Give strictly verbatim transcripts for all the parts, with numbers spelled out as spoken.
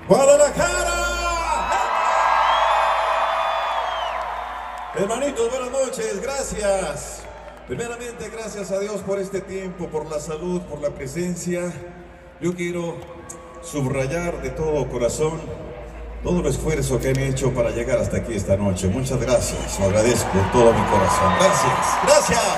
Guadalajara. Hermanitos, buenas noches, gracias. Primeramente, gracias a Dios por este tiempo, por la salud, por la presencia. Yo quiero subrayar de todo corazón todo el esfuerzo que han hecho para llegar hasta aquí esta noche. Muchas gracias, lo agradezco de todo mi corazón. Gracias, gracias.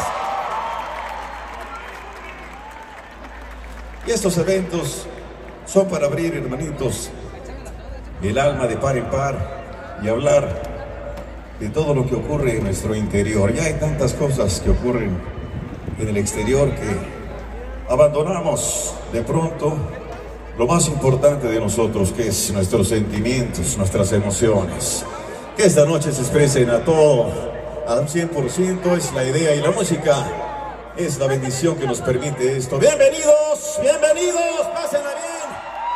Y estos eventos son para abrir, hermanitos, el alma de par en par y hablar de todo lo que ocurre en nuestro interior. Ya hay tantas cosas que ocurren en el exterior que abandonamos de pronto lo más importante de nosotros, que es nuestros sentimientos, nuestras emociones. Que esta noche se expresen a todo, al cien por ciento, es la idea, y la música es la bendición que nos permite esto. Bienvenidos, bienvenidos, pásenla bien.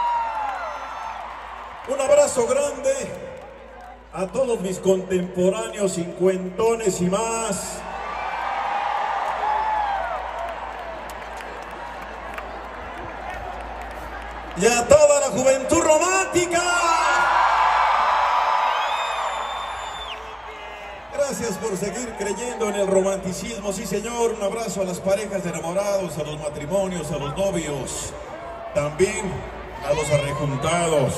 Un abrazo grande a todos mis contemporáneos, cincuentones y más. Y a toda la juventud romántica. Gracias por seguir creyendo en el romanticismo, sí señor. Un abrazo a las parejas de enamorados, a los matrimonios, a los novios, también a los arrejuntados.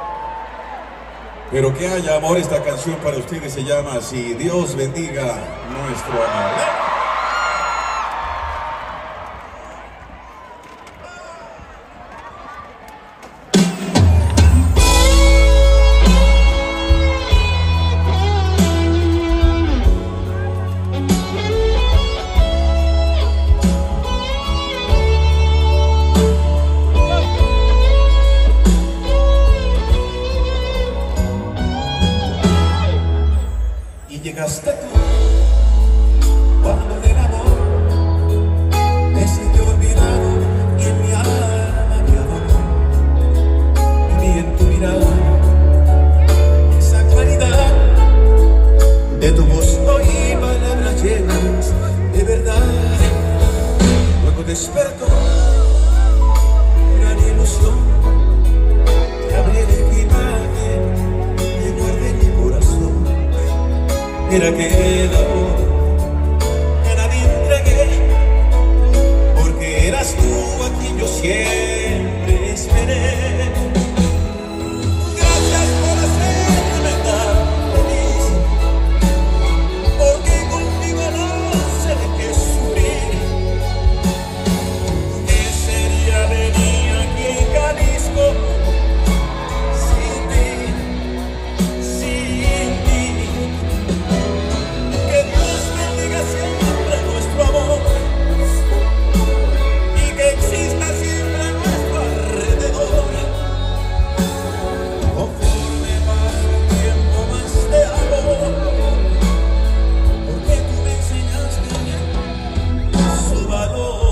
Pero que haya amor, esta canción para ustedes se llama así: Dios bendiga nuestro amor. Llegaste tú, cuando del amor me sentí olvidado y en mi alma había dolor. Y vi en tu mirada esa claridad de tu voz, oí palabras llenas de verdad. Luego despertó una ilusión, te abrí el equipaje y guardé mi corazón. Mira que el amor que a nadie entregué, porque eras tú a quien yo siempre esperé. Gracias por hacerme tan feliz, porque contigo no sé de qué sufrir. ¿Qué sería de mí aquí en Jalisco sin ti, sin ti? Siempre nuestro amor y que exista siempre a nuestro alrededor. Conforme pasa el tiempo más te amo, porque tú me enseñaste su valor.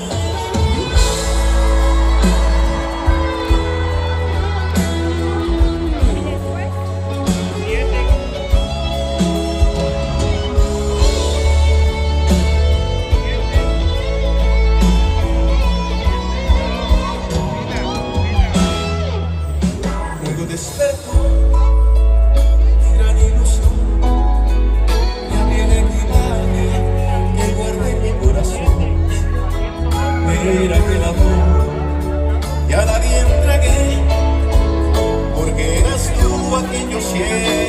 Despertó mi gran ilusión, me abrí el equipaje que guardé en mi corazón. Mira que el amor ya nadie entregué, porque eras tú a quien yo siempre